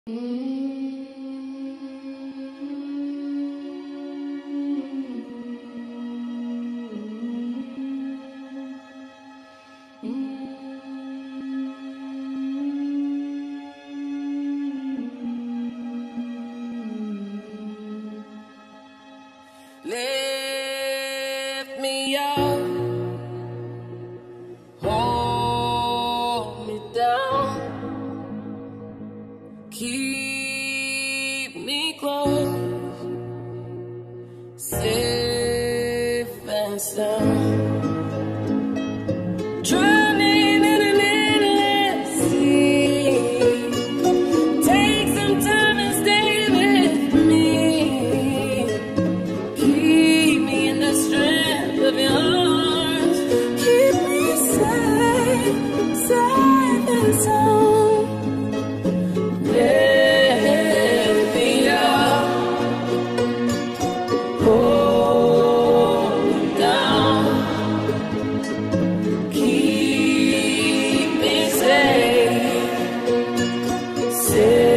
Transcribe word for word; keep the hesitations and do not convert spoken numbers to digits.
Lift me up, hold me down, keep me close, safe and sound. Drowning in an endless sea, take some time and stay with me. Keep me in the strength of your arms. Keep me safe, safe and sound. Lift me up, hold me down, keep me safe, safe.